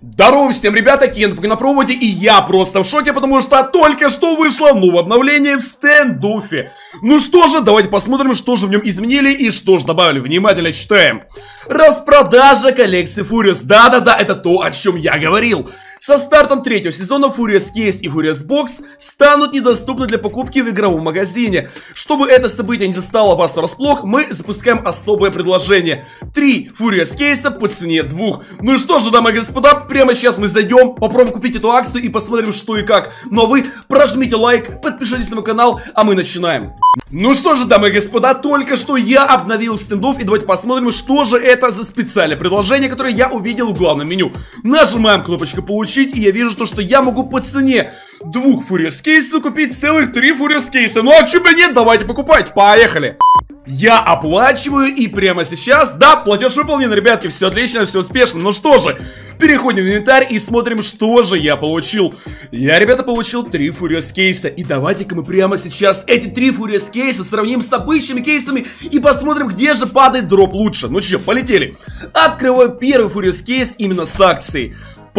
Здорово всем, ребята, Кент на проводе, и я просто в шоке, потому что только что вышло новое обновление в стендоффе. Ну что же, давайте посмотрим, что же в нем изменили и что же добавили. Внимательно читаем. Распродажа коллекции Furious. Да-да-да, это то, о чем я говорил. Со стартом третьего сезона Furious Case и Furious Box станут недоступны для покупки в игровом магазине. Чтобы это событие не застало вас врасплох, мы запускаем особое предложение. 3 Furious Case по цене 2. Ну что же, дамы и господа, прямо сейчас мы зайдем, попробуем купить эту акцию и посмотрим, что и как. Ну а вы прожмите лайк, подпишитесь на мой канал, а мы начинаем. Ну что же, дамы и господа, только что я обновил стендов, и давайте посмотрим, что же это за специальное предложение, которое я увидел в главном меню. Нажимаем кнопочку «Получить», и я вижу то, что я могу по цене 2 Furious кейсов купить целых 3 Furious кейса. Ну а чё бы нет, давайте покупать, поехали! Я оплачиваю, и прямо сейчас, да, платеж выполнен, ребятки, все отлично, все успешно. Ну что же, переходим в инвентарь и смотрим, что же я получил. Я, ребята, получил 3 Furious кейса, и давайте-ка мы прямо сейчас эти 3 Furious кейса сравним с обычными кейсами и посмотрим, где же падает дроп лучше. Ну что, полетели. Открываю первый Furious кейс именно с акцией.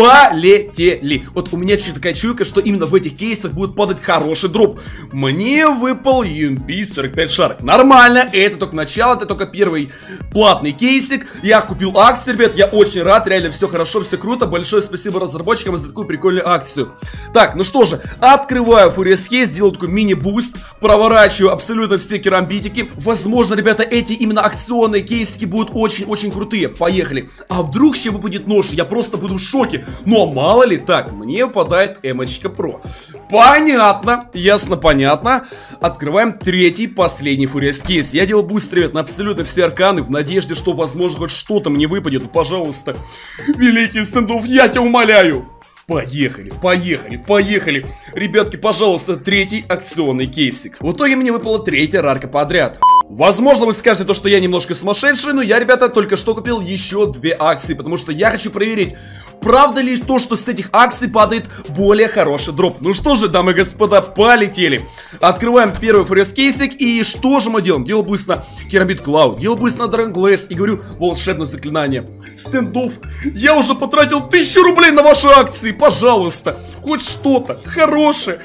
Полетели. Вот у меня чуть такая чуйка, что именно в этих кейсах будет падать хороший дроп. Мне выпал UMP 45 Shark. Нормально, это только начало, это только первый платный кейсик. Я купил акцию, ребят, я очень рад, реально все хорошо, все круто. Большое спасибо разработчикам за такую прикольную акцию. Так, ну что же, открываю Furious кейс, делаю такой мини-буст, проворачиваю абсолютно все керамбитики. Возможно, ребята, эти именно акционные кейсики будут очень-очень крутые. Поехали. А вдруг еще выпадет нож, я просто буду в шоке. Ну а мало ли. Так, мне выпадает Эмочка Про. Понятно, ясно, понятно. Открываем третий, последний Furious кейс. Я делал буст, ребят, на абсолютно все арканы, в надежде, что, возможно, хоть что-то мне выпадет. Ну, пожалуйста, великий стендов, я тебя умоляю. Поехали, поехали, поехали. Ребятки, пожалуйста, третий акционный кейсик. В итоге мне выпала третья рарка подряд. Возможно, вы скажете то, что я немножко сумасшедший, но я, ребята, только что купил еще 2 акции, потому что я хочу проверить, правда ли то, что с этих акций падает более хороший дроп. Ну что же, дамы и господа, полетели. Открываем первый Furious кейсик, и что же мы делаем? Делаю буст на Керамбит Клауд, делаю буст на Dragon Glass, и говорю волшебное заклинание. Стендов, я уже потратил 1000 рублей на ваши акции, пожалуйста, хоть что-то хорошее.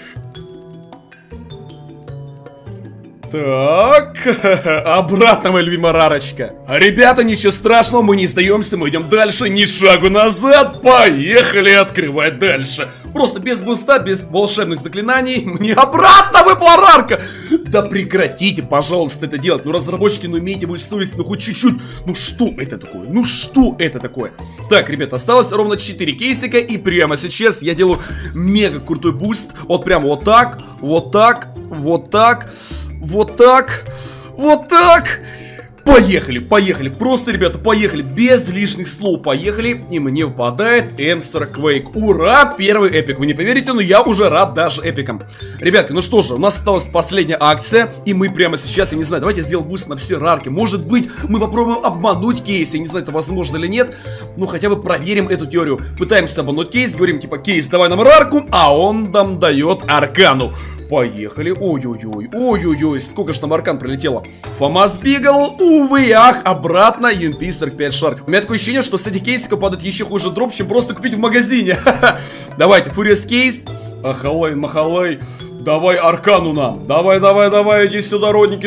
Так, обратно, моя любимая рарочка. Ребята, ничего страшного, мы не сдаемся, мы идем дальше, ни шагу назад. Поехали открывать дальше. Просто без буста, без волшебных заклинаний мне обратно выпала рарка. Да прекратите, пожалуйста, это делать. Ну, разработчики, ну имейте вы совесть, ну хоть чуть-чуть. Ну что это такое? Ну что это такое? Так, ребята, осталось ровно 4 кейсика, и прямо сейчас я делаю мега крутой буст. Вот прямо вот так, вот так, вот так. Вот так, вот так. Поехали, поехали, просто, ребята, поехали, без лишних слов, поехали. И мне выпадает Эмстер Квейк. Ура, первый эпик, вы не поверите, но я уже рад даже эпикам. Ребятки, ну что же, у нас осталась последняя акция, и мы прямо сейчас, я не знаю, давайте сделаем буст на все рарки. Может быть, мы попробуем обмануть кейс, я не знаю, это возможно или нет, но хотя бы проверим эту теорию. Пытаемся обмануть кейс, говорим типа, кейс, давай нам рарку, а он нам дает аркану. Поехали. Ой-ой-ой, ой-ой-ой, сколько же там аркан прилетело. Фомас бегал, увы, ах, обратно UMP 45 Shark. У меня такое ощущение, что с этих кейсиков падает еще хуже дроп, чем просто купить в магазине. Давайте, Furious кейс. Ахалай, махалай. Давай аркану нам. Давай, давай, давай, иди сюда, родники.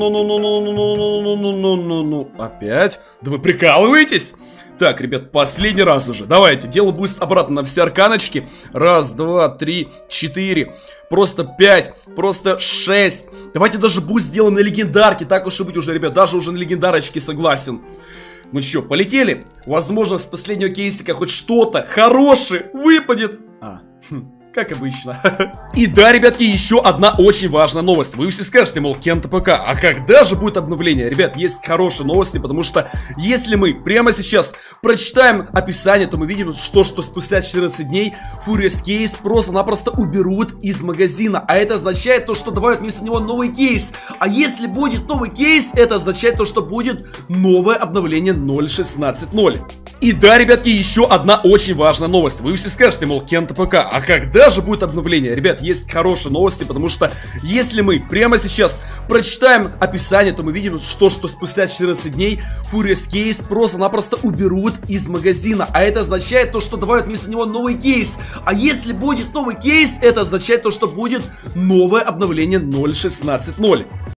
Ну. Опять? Да вы прикалываетесь? Так, ребят, последний раз уже. Давайте, делаю буст обратно на все арканочки. 1, 2, 3, 4. Просто 5, просто 6. Давайте даже буст сделаем на легендарке. Так уж и быть уже, ребят, даже уже на легендарочке согласен. Ну что, полетели? Возможно, с последнего кейсика хоть что-то хорошее выпадет. Как обычно. И да, ребятки, еще одна очень важная новость. Вы все скажете, мол, Кент ПК, а когда же будет обновление? Ребят, есть хорошие новости, потому что если мы прямо сейчас прочитаем описание, то мы видим, что спустя 14 дней Furious кейс просто-напросто уберут из магазина. А это означает то, что добавят вместо него новый кейс. А если будет новый кейс, это означает то, что будет новое обновление 0.16.0. И да, ребятки, еще одна очень важная новость. Вы все скажете, мол, Кент ПК, а когда когда же будет обновление? Ребят, есть хорошие новости, потому что если мы прямо сейчас прочитаем описание, то мы видим, что спустя 14 дней Furious Case просто-напросто уберут из магазина. А это означает то, что добавят вместо него новый кейс. А если будет новый кейс, это означает то, что будет новое обновление 0.16.0.